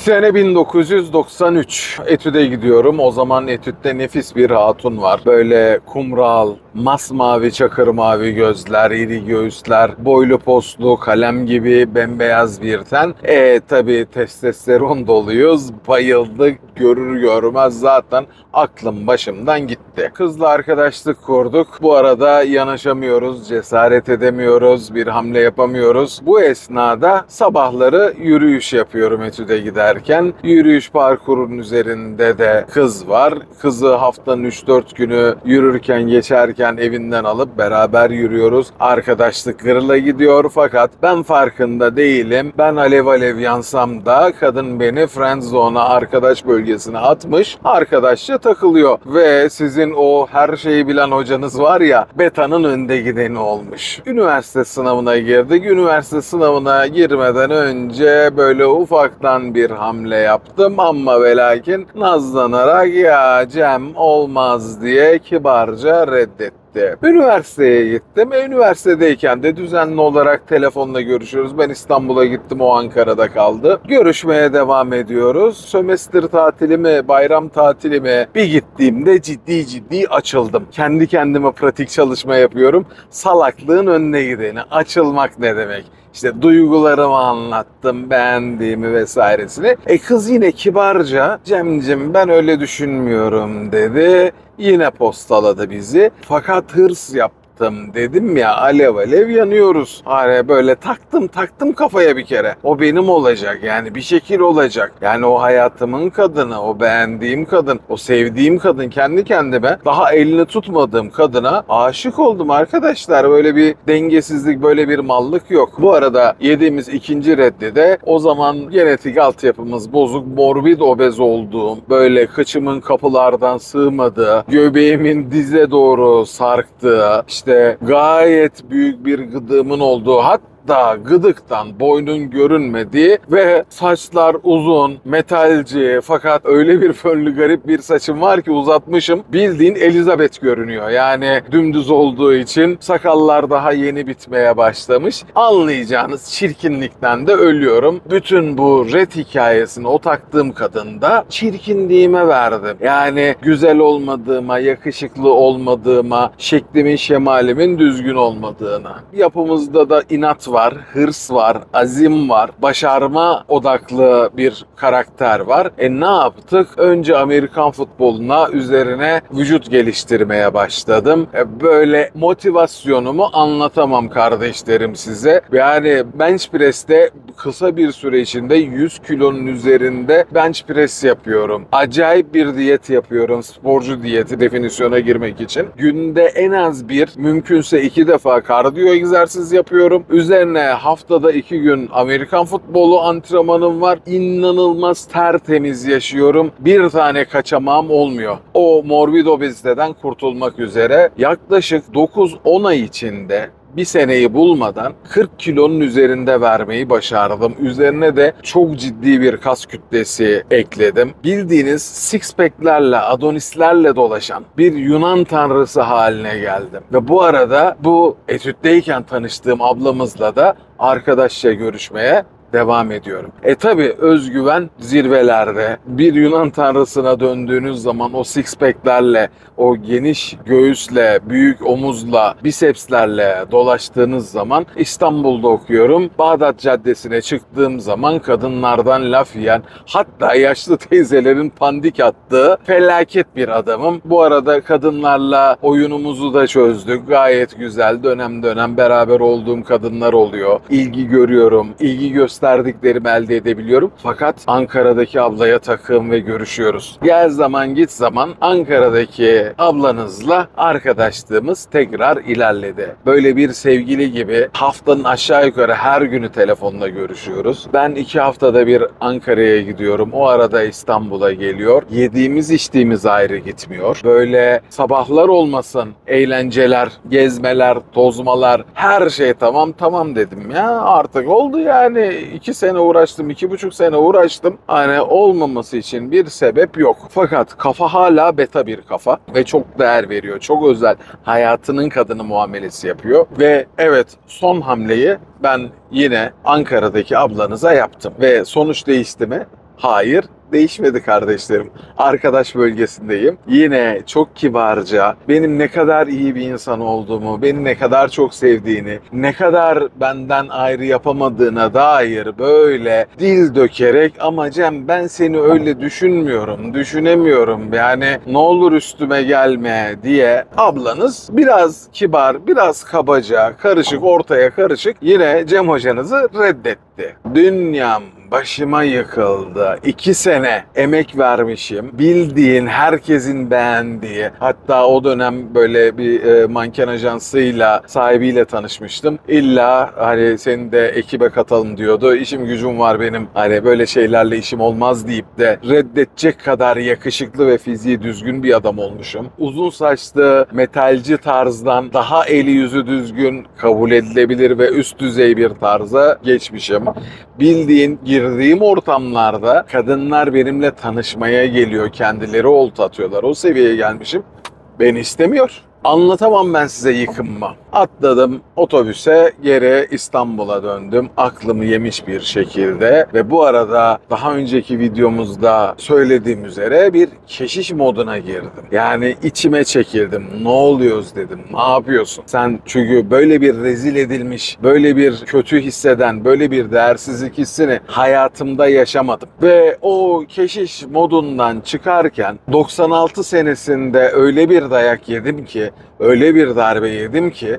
Sene 1993. Etüde gidiyorum. O zaman Etüt'te nefis bir hatun var. Böyle kumral, masmavi çakır mavi gözler, iri göğüsler, boylu poslu, kalem gibi bembeyaz bir ten. Tabi testosteron doluyuz. Bayıldık. Görür görmez zaten aklım başımdan gitti. Kızla arkadaşlık kurduk. Bu arada yanaşamıyoruz, cesaret edemiyoruz, bir hamle yapamıyoruz. Bu esnada sabahları yürüyüş yapıyorum Etüde giderken. Yürüyüş parkurunun üzerinde de kız var. Kızı haftanın 3-4 günü yürürken, geçerken evinden alıp beraber yürüyoruz. Arkadaşlık gırla gidiyor fakat ben farkında değilim. Ben alev alev yansam da kadın beni friendzone'a, arkadaş bölgesine atmış. Arkadaşça takılıyor ve sizin o her şeyi bilen hocanız var ya, betanın önde gideni olmuş. Üniversite sınavına girdik. Üniversite sınavına girmeden önce böyle ufaktan bir hamle yaptım ama ve lakin nazlanarak ya Cem olmaz diye kibarca reddetti. Üniversiteye gittim. Üniversitedeyken de düzenli olarak telefonla görüşüyoruz. Ben İstanbul'a gittim, o Ankara'da kaldı. Görüşmeye devam ediyoruz. Sömestr tatili mi, bayram tatili mi? Bir gittiğimde ciddi açıldım. Kendi kendime pratik çalışma yapıyorum. Salaklığın önüne gideni. Açılmak ne demek? İşte duygularımı anlattım, beğendiğimi vesairesini. Kız yine kibarca Cemcim ben öyle düşünmüyorum dedi. Yine postaladı bizi. Fakat hırs yaptım. Dedim ya, alev alev yanıyoruz. Hani böyle taktım kafaya bir kere. O benim olacak, yani bir şekil olacak. Yani o hayatımın kadını, o beğendiğim kadın, o sevdiğim kadın, kendi kendime daha elini tutmadığım kadına aşık oldum arkadaşlar. Böyle bir dengesizlik, böyle bir mallık yok. Bu arada yediğimiz ikinci reddi de o zaman genetik altyapımız bozuk, morbid obez olduğum, böyle kıçımın kapılardan sığmadığı, göbeğimin dize doğru sarktığı, İşte gayet büyük bir gıdığımın olduğu, hatta gıdıktan boynun görünmediği ve saçlar uzun, metalci fakat öyle bir fönlü garip bir saçım var ki uzatmışım. Bildiğin Elizabeth görünüyor. Yani dümdüz olduğu için sakallar daha yeni bitmeye başlamış. Anlayacağınız çirkinlikten de ölüyorum. Bütün bu red hikayesini o taktığım kadında çirkinliğime verdim. Yani güzel olmadığıma, yakışıklı olmadığıma, şeklimin şemalimin düzgün olmadığına. Yapımızda da inat var, hırs var, azim var, başarma odaklı bir karakter var. Ne yaptık? Önce Amerikan futboluna, üzerine vücut geliştirmeye başladım. Böyle motivasyonumu anlatamam kardeşlerim size. Yani bench press'te kısa bir süre içinde 100 kilonun üzerinde bench press yapıyorum. Acayip bir diyet yapıyorum. Sporcu diyeti definisyona girmek için. Günde en az bir, mümkünse 2 defa kardiyo egzersiz yapıyorum. Üzerine haftada 2 gün Amerikan futbolu antrenmanım var. İnanılmaz tertemiz yaşıyorum. Bir tane kaçamağım olmuyor. O morbid obeziteden kurtulmak üzere yaklaşık 9-10 ay içinde, bir seneyi bulmadan 40 kilonun üzerinde vermeyi başardım. Üzerine de çok ciddi bir kas kütlesi ekledim. Bildiğiniz six pack'lerle, adonislerle dolaşan bir Yunan tanrısı haline geldim. Ve bu arada bu Etüt'teyken tanıştığım ablamızla da arkadaşça görüşmeye devam ediyorum. Tabi özgüven zirvelerde. Bir Yunan tanrısına döndüğünüz zaman o six pack'lerle, o geniş göğüsle, büyük omuzla, bisepslerle dolaştığınız zaman, İstanbul'da okuyorum. Bağdat Caddesi'ne çıktığım zaman kadınlardan laf yiyen, hatta yaşlı teyzelerin pandik attığı felaket bir adamım. Bu arada kadınlarla oyunumuzu da çözdük. Gayet güzel. Dönem dönem beraber olduğum kadınlar oluyor. İlgi görüyorum. İlgi gösterdiklerimi elde edebiliyorum. Fakat Ankara'daki ablaya takığım ve görüşüyoruz. Gel zaman git zaman Ankara'daki ablanızla arkadaşlığımız tekrar ilerledi. Böyle bir sevgili gibi haftanın aşağı yukarı her günü telefonla görüşüyoruz. Ben 2 haftada bir Ankara'ya gidiyorum. O arada İstanbul'a geliyor. Yediğimiz içtiğimiz ayrı gitmiyor. Böyle sabahlar olmasın, eğlenceler, gezmeler, tozmalar, her şey tamam dedim ya. Artık oldu yani. 2 sene uğraştım, 2,5 sene uğraştım. Hani olmaması için bir sebep yok. Fakat kafa hala beta bir kafa ve çok değer veriyor. Çok özel, hayatının kadını muamelesi yapıyor. Ve evet, son hamleyi ben yine Ankara'daki ablanıza yaptım. Ve sonuç değişti mi? Hayır, değişmedi kardeşlerim. Arkadaş bölgesindeyim. Yine çok kibarca benim ne kadar iyi bir insan olduğumu, beni ne kadar çok sevdiğini, ne kadar benden ayrı yapamadığına dair böyle dil dökerek ama Cem ben seni öyle düşünmüyorum, düşünemiyorum yani ne olur üstüme gelme diye ablanız biraz kibar, biraz kabaca, karışık, ortaya karışık yine Cem hocanızı reddetti. Dünyam başıma yıkıldı. 2 sene emek vermişim. Bildiğin herkesin beğendiği. Hatta o dönem böyle bir manken ajansıyla sahibiyle tanışmıştım. İlla hani seni de ekibe katalım diyordu. İşim gücüm var benim. Hani böyle şeylerle işim olmaz deyip de reddedecek kadar yakışıklı ve fiziği düzgün bir adam olmuşum. Uzun saçlı metalci tarzdan daha eli yüzü düzgün, kabul edilebilir ve üst düzey bir tarza geçmişim. Bildiğin girdiğim ortamlarda kadınlar benimle tanışmaya geliyor, kendileri olta atıyorlar. O seviyeye gelmişim. Beni istemiyor. Anlatamam ben size yıkımımı. Atladım otobüse, geri İstanbul'a döndüm. Aklımı yemiş bir şekilde ve bu arada daha önceki videomuzda söylediğim üzere bir keşiş moduna girdim. Yani içime çekildim. Ne oluyoruz dedim. Ne yapıyorsun? Sen çünkü böyle bir rezil edilmiş, böyle bir kötü hisseden, böyle bir değersizlik hissini hayatımda yaşamadım. Ve o keşiş modundan çıkarken 96 senesinde öyle bir dayak yedim ki, öyle bir darbe yedim ki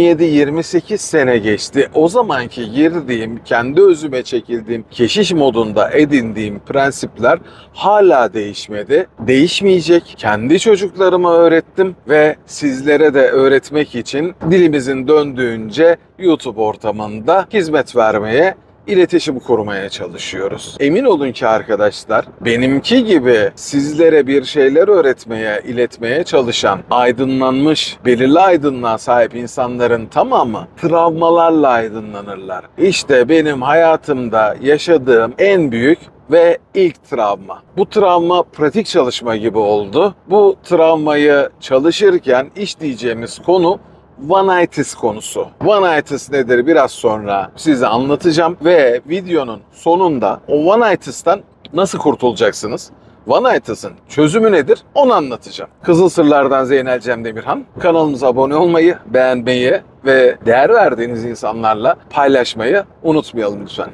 27-28 sene geçti. O zamanki girdiğim, kendi özüme çekildiğim keşiş modunda edindiğim prensipler hala değişmedi. Değişmeyecek. Kendi çocuklarıma öğrettim ve sizlere de öğretmek için dilimizin döndüğünce YouTube ortamında hizmet vermeye, İletişim kurmaya çalışıyoruz. Emin olun ki arkadaşlar, benimki gibi sizlere bir şeyler öğretmeye, iletmeye çalışan, aydınlanmış, belirli aydınlığa sahip insanların tamamı travmalarla aydınlanırlar. İşte benim hayatımda yaşadığım en büyük ve ilk travma. Bu travma pratik çalışma gibi oldu. Bu travmayı çalışırken işleyeceğimiz konu One-itis konusu. One-itis nedir biraz sonra size anlatacağım ve videonun sonunda o One-itis'ten nasıl kurtulacaksınız? One-itis'in çözümü nedir? Onu anlatacağım. Kızıl Sırlardan Zeynel Cem Demirhan. Kanalımıza abone olmayı, beğenmeyi ve değer verdiğiniz insanlarla paylaşmayı unutmayalım lütfen.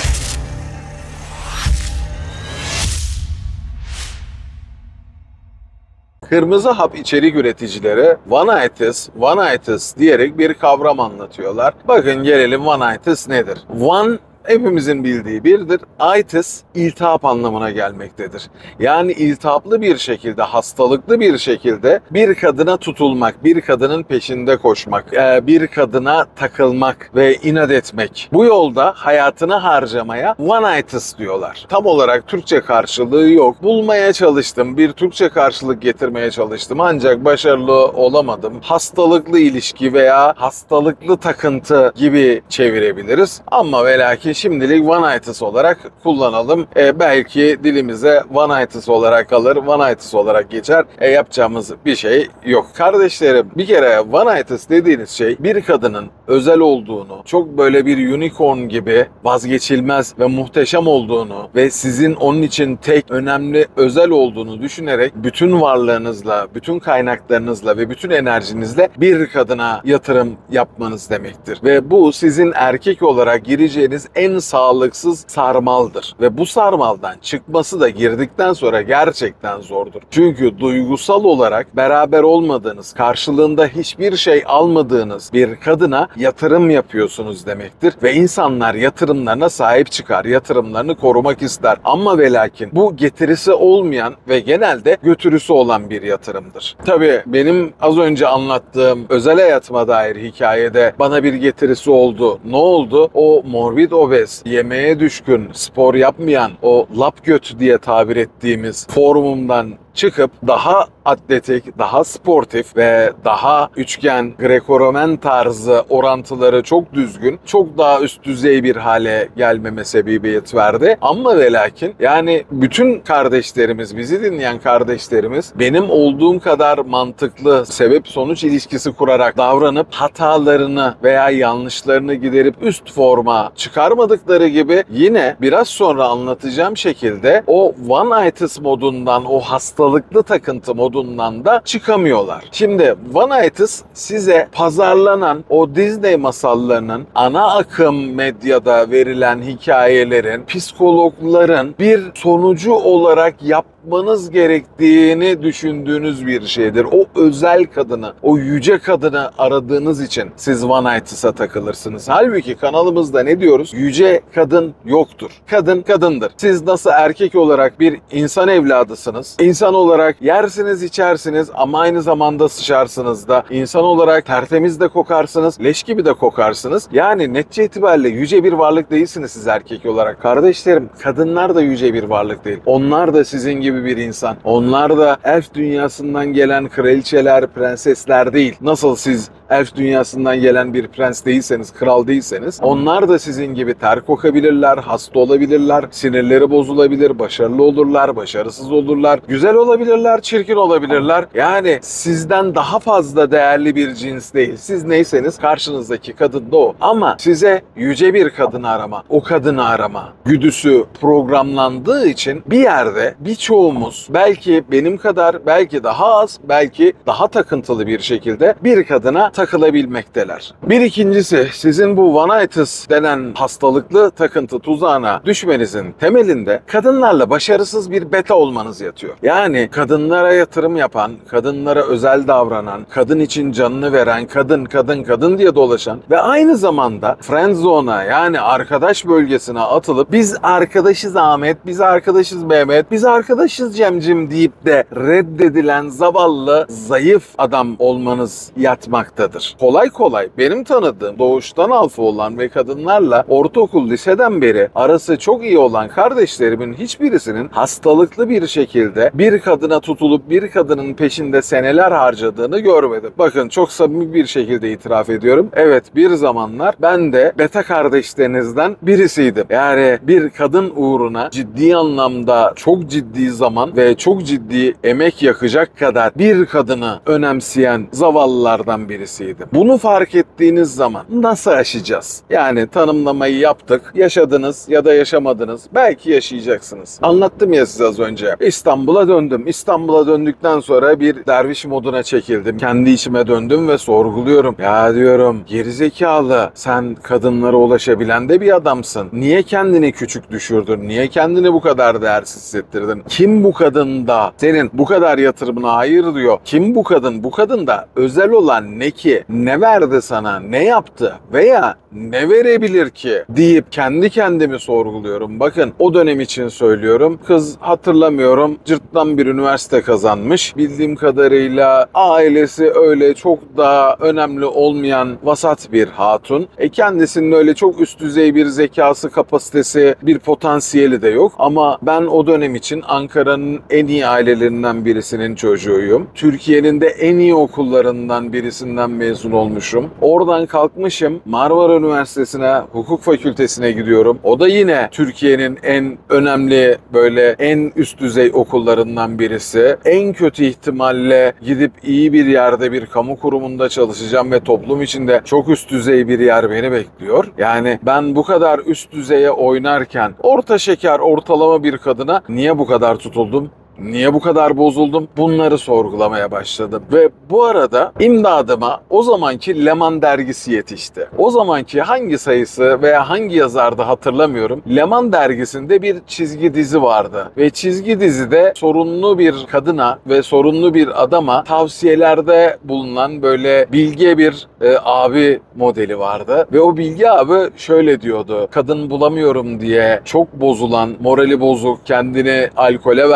Kırmızı hap içerik üreticileri One-itis diyerek bir kavram anlatıyorlar. Bakın gelelim One-itis nedir? One hepimizin bildiği birdir. Itis iltihap anlamına gelmektedir. Yani iltihaplı bir şekilde, hastalıklı bir şekilde bir kadına tutulmak, bir kadının peşinde koşmak, bir kadına takılmak ve inat etmek. Bu yolda hayatını harcamaya One-itis diyorlar. Tam olarak Türkçe karşılığı yok. Bulmaya çalıştım, bir Türkçe karşılık getirmeye çalıştım ancak başarılı olamadım. Hastalıklı ilişki veya hastalıklı takıntı gibi çevirebiliriz. Ama ve lakin şimdilik One-itis olarak kullanalım. Belki dilimize One-itis olarak kalır, One-itis olarak geçer. Yapacağımız bir şey yok. Kardeşlerim, bir kere One-itis dediğiniz şey bir kadının özel olduğunu, çok böyle bir unicorn gibi vazgeçilmez ve muhteşem olduğunu ve sizin onun için tek, önemli, özel olduğunu düşünerek bütün varlığınızla, bütün kaynaklarınızla ve bütün enerjinizle bir kadına yatırım yapmanız demektir. Ve bu sizin erkek olarak gireceğiniz en sağlıksız sarmaldır. Ve bu sarmaldan çıkması da girdikten sonra gerçekten zordur. Çünkü duygusal olarak beraber olmadığınız, karşılığında hiçbir şey almadığınız bir kadına yatırım yapıyorsunuz demektir. Ve insanlar yatırımlarına sahip çıkar, yatırımlarını korumak ister. Ama ve lakin bu getirisi olmayan ve genelde götürüsü olan bir yatırımdır. Tabii benim az önce anlattığım özel hayatıma dair hikayede bana bir getirisi oldu. Ne oldu? O morbid obez, yemeğe düşkün, spor yapmayan, o lap göt diye tabir ettiğimiz formumdan çıkıp daha atletik, daha sportif ve daha üçgen, Greco-Romen tarzı orantıları çok düzgün, çok daha üst düzey bir hale gelmeme sebebiyet verdi. Ama ve lakin yani bütün kardeşlerimiz, bizi dinleyen kardeşlerimiz benim olduğum kadar mantıklı sebep-sonuç ilişkisi kurarak davranıp hatalarını veya yanlışlarını giderip üst forma çıkarmadıkları gibi yine biraz sonra anlatacağım şekilde o one-itis modundan, o hastalıklı takıntı modundan da çıkamıyorlar. Şimdi one-itis size pazarlanan o Disney masallarının, ana akım medyada verilen hikayelerin, psikologların bir sonucu olarak yapmanız gerektiğini düşündüğünüz bir şeydir. O özel kadını, o yüce kadını aradığınız için siz one-itis'a takılırsınız. Halbuki kanalımızda ne diyoruz? Yüce kadın yoktur. Kadın kadındır. Siz nasıl erkek olarak bir insan evladısınız, İnsan olarak yersiniz, içersiniz ama aynı zamanda sıçarsınız da, İnsan olarak tertemiz de kokarsınız, leş gibi de kokarsınız. Yani netice itibariyle yüce bir varlık değilsiniz siz erkek olarak. Kardeşlerim, kadınlar da yüce bir varlık değil. Onlar da sizin gibi bir insan. Onlar da elf dünyasından gelen kraliçeler, prensesler değil. Nasıl siz elf dünyasından gelen bir prens değilseniz, kral değilseniz, onlar da sizin gibi ter kokabilirler, hasta olabilirler, sinirleri bozulabilir, başarılı olurlar, başarısız olurlar, güzel olabilirler, çirkin olabilirler. Yani sizden daha fazla değerli bir cins değil. Siz neyseniz karşınızdaki kadın da o. Ama size yüce bir kadını arama, o kadını arama güdüsü programlandığı için bir yerde birçoğumuz belki benim kadar, belki daha az, belki daha takıntılı bir şekilde bir kadına takılabilmekteler. Bir ikincisi, sizin bu one-itis denen hastalıklı takıntı tuzağına düşmenizin temelinde kadınlarla başarısız bir beta olmanız yatıyor. Yani kadınlara yatırım yapan, kadınlara özel davranan, kadın için canını veren, kadın diye dolaşan ve aynı zamanda friend zone'a, yani arkadaş bölgesine atılıp biz arkadaşız Ahmet, biz arkadaşız Mehmet, biz arkadaşız Cemcim deyip de reddedilen zavallı, zayıf adam olmanız yatmaktadır. Kolay kolay benim tanıdığım doğuştan alfa olan ve kadınlarla ortaokul, liseden beri arası çok iyi olan kardeşlerimin hiçbirisinin hastalıklı bir şekilde bir kadına tutulup bir kadının peşinde seneler harcadığını görmedim. Bakın, çok samimi bir şekilde itiraf ediyorum. Evet, bir zamanlar ben de beta kardeşlerinizden birisiydim. Yani bir kadın uğruna ciddi anlamda çok ciddi zaman ve çok ciddi emek yakacak kadar bir kadını önemseyen zavallılardan birisiydim. Bunu fark ettiğiniz zaman nasıl aşacağız? Yani tanımlamayı yaptık. Yaşadınız ya da yaşamadınız. Belki yaşayacaksınız. Anlattım ya size az önce. İstanbul'a döndüm. İstanbul'a döndükten sonra bir derviş moduna çekildim. Kendi içime döndüm ve sorguluyorum. Ya diyorum, gerizekalı, sen kadınlara ulaşabilen de bir adamsın. Niye kendini küçük düşürdün? Niye kendini bu kadar değersiz hissettirdin? Kim bu kadın da senin bu kadar yatırımına hayır diyor? Kim bu kadın? Bu kadın da özel olan ne ki? Ne verdi sana? Ne yaptı? Veya ne verebilir ki? Deyip kendi kendimi sorguluyorum. Bakın, o dönem için söylüyorum. Kız, hatırlamıyorum, cırttan bir üniversite kazanmış. Bildiğim kadarıyla ailesi öyle çok da önemli olmayan vasat bir hatun. Kendisinin öyle çok üst düzey bir zekası, kapasitesi, bir potansiyeli de yok. Ama ben o dönem için Ankara'nın en iyi ailelerinden birisinin çocuğuyum. Türkiye'nin de en iyi okullarından birisinden mezun olmuşum. Oradan kalkmışım, Marmara Üniversitesi'ne, hukuk fakültesine gidiyorum. O da yine Türkiye'nin en önemli, böyle en üst düzey okullarından birisi. En kötü ihtimalle gidip iyi bir yerde, bir kamu kurumunda çalışacağım ve toplum içinde çok üst düzey bir yer beni bekliyor. Yani ben bu kadar üst düzeye oynarken orta şeker, ortalama bir kadına niye bu kadar tutuldum? Niye bu kadar bozuldum? Bunları sorgulamaya başladım. Ve bu arada imdadıma o zamanki Leman dergisi yetişti. O zamanki hangi sayısı veya hangi yazardı hatırlamıyorum. Leman dergisinde bir çizgi dizi vardı. Ve çizgi dizide sorunlu bir kadına ve sorunlu bir adama tavsiyelerde bulunan böyle bilge bir abi modeli vardı. Ve o bilge abi şöyle diyordu. Kadın bulamıyorum diye çok bozulan, morali bozuk, kendini alkole vermiş,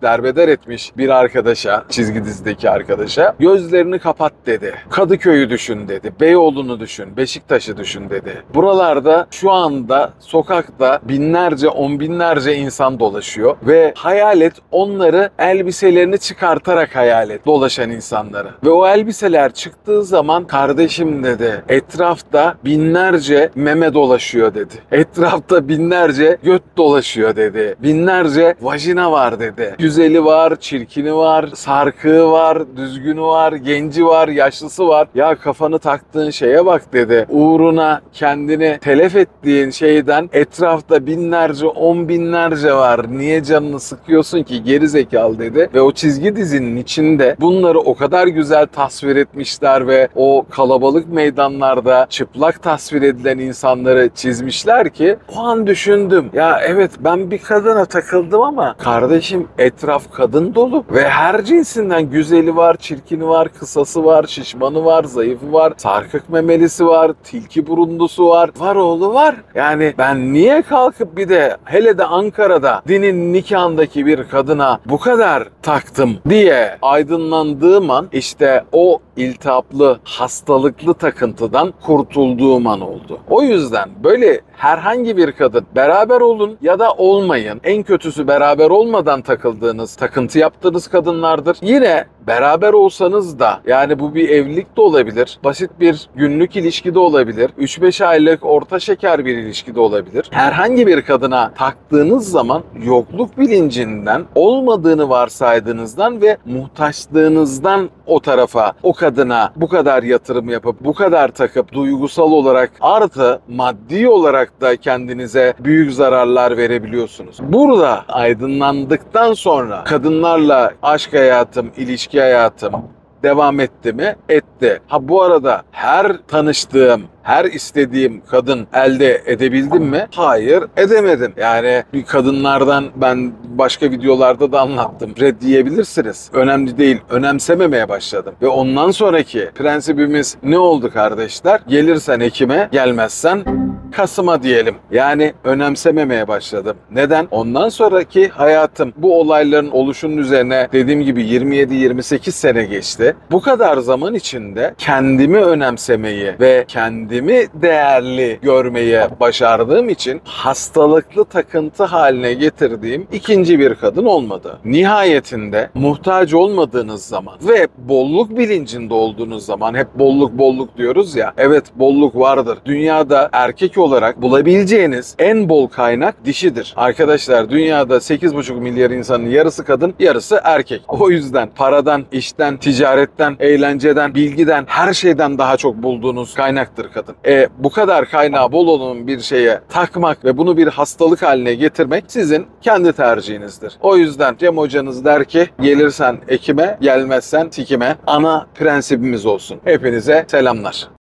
derbeder etmiş bir arkadaşa, çizgi dizideki arkadaşa gözlerini kapat dedi. Kadıköy'ü düşün dedi. Beyoğlu'nu düşün. Beşiktaş'ı düşün dedi. Buralarda şu anda sokakta binlerce, on binlerce insan dolaşıyor ve hayal et, onları elbiselerini çıkartarak hayal et, dolaşan insanları. Ve o elbiseler çıktığı zaman kardeşim dedi, etrafta binlerce meme dolaşıyor dedi. Etrafta binlerce göt dolaşıyor dedi. Binlerce vajina var dedi. Güzeli var, çirkini var, sarkığı var, düzgünü var, genci var, yaşlısı var. Ya kafanı taktığın şeye bak dedi. Uğruna kendini telef ettiğin şeyden etrafta binlerce, on binlerce var. Niye canını sıkıyorsun ki geri zekalı dedi. Ve o çizgi dizinin içinde bunları o kadar güzel tasvir etmişler ve o kalabalık meydanlarda çıplak tasvir edilen insanları çizmişler ki o an düşündüm. Ya evet, ben bir kadına takıldım ama kardeşim etraf kadın dolu ve her cinsinden güzeli var, çirkini var, kısası var, şişmanı var, zayıfı var, sarkık memelisi var, tilki burunlusu var. Var oğlu var. Yani ben niye kalkıp bir de hele de Ankara'da dinin nikahındaki bir kadına bu kadar taktım diye aydınlandığım an işte o iltihaplı, hastalıklı takıntıdan kurtulduğum an oldu. O yüzden böyle herhangi bir kadın, beraber olun ya da olmayın. En kötüsü beraber olmadan takıldığınız, takıntı yaptığınız kadınlardır. Yine beraber olsanız da, yani bu bir evlilik de olabilir, basit bir günlük ilişki de olabilir, 3-5 aylık orta şeker bir ilişki de olabilir. Herhangi bir kadına taktığınız zaman yokluk bilincinden, olmadığını varsaydığınızdan ve muhtaçlığınızdan o tarafa, o kadına bu kadar yatırım yapıp, bu kadar takıp, duygusal olarak artı maddi olarak da kendinize büyük zararlar verebiliyorsunuz. Burada aydınlandıktan sonra kadınlarla aşk hayatım, ilişki hayatım devam etti mi? Etti. Ha bu arada her tanıştığım, her istediğim kadın elde edebildim mi? Hayır, edemedim. Yani bir kadınlardan ben başka videolarda da anlattım. Reddiyebilirsiniz. Önemli değil. Önemsememeye başladım. Ve ondan sonraki prensibimiz ne oldu kardeşler? Gelirsen Ekim'e, gelmezsen Kasım'a diyelim. Yani önemsememeye başladım. Neden? Ondan sonraki hayatım bu olayların oluşunun üzerine dediğim gibi 27-28 sene geçti. Bu kadar zaman içinde kendimi önemsemeyi ve kendimi değerli görmeyi başardığım için hastalıklı takıntı haline getirdiğim ikinci bir kadın olmadı. Nihayetinde muhtaç olmadığınız zaman ve bolluk bilincinde olduğunuz zaman, hep bolluk diyoruz ya, evet bolluk vardır. Dünyada erkek olarak bulabileceğiniz en bol kaynak dişidir. Arkadaşlar dünyada 8,5 milyar insanın yarısı kadın, yarısı erkek. O yüzden paradan, işten, ticaretten, eğlenceden, bilgiden, her şeyden daha çok bulduğunuz kaynaktır kadın. Bu kadar kaynağı bol olan bir şeye takmak ve bunu bir hastalık haline getirmek sizin kendi tercihinizdir. O yüzden Cem hocanız der ki gelirsen Ekim'e, gelmezsen Tikim'e, ana prensibimiz olsun. Hepinize selamlar.